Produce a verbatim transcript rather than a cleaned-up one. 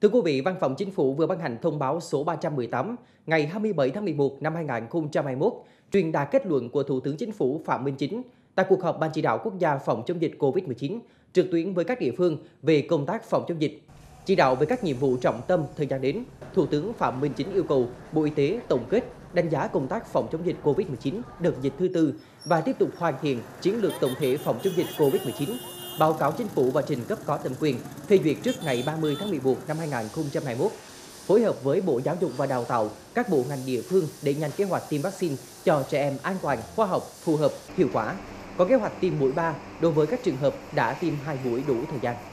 Thưa quý vị, Văn phòng Chính phủ vừa ban hành thông báo số ba trăm mười tám ngày hai mươi bảy tháng mười một năm hai nghìn không trăm hai mươi mốt, truyền đạt kết luận của Thủ tướng Chính phủ Phạm Minh Chính tại cuộc họp Ban chỉ đạo quốc gia phòng chống dịch Covid mười chín trực tuyến với các địa phương về công tác phòng chống dịch. Chỉ đạo về các nhiệm vụ trọng tâm thời gian đến, Thủ tướng Phạm Minh Chính yêu cầu Bộ Y tế tổng kết, đánh giá công tác phòng chống dịch Covid mười chín đợt dịch thứ tư và tiếp tục hoàn thiện chiến lược tổng thể phòng chống dịch Covid mười chín, báo cáo Chính phủ và trình cấp có thẩm quyền phê duyệt trước ngày ba mươi tháng mười một năm hai nghìn không trăm hai mươi mốt. Phối hợp với Bộ Giáo dục và Đào tạo, các bộ ngành địa phương đẩy nhanh kế hoạch tiêm vaccine cho trẻ em an toàn, khoa học, phù hợp, hiệu quả. Có kế hoạch tiêm mũi ba đối với các trường hợp đã tiêm hai mũi đủ thời gian.